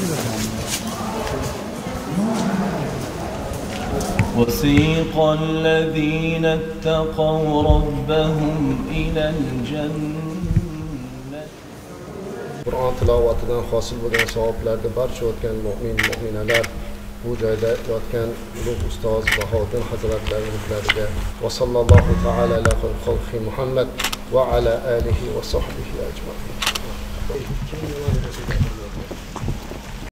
وسيق الذين اتقوا ربهم إلى الجنة. Qur'on tilovatidan hosil bo'lgan savoblarga barcha o'tgan mu'min mu'minalar, bu joyda yotgan ulug' ustoz Bahodir hazratlarining ruhlariga va sallallohu ta'ala ala xalqi Muhammad va ala alihi va sahbihi ajma'in.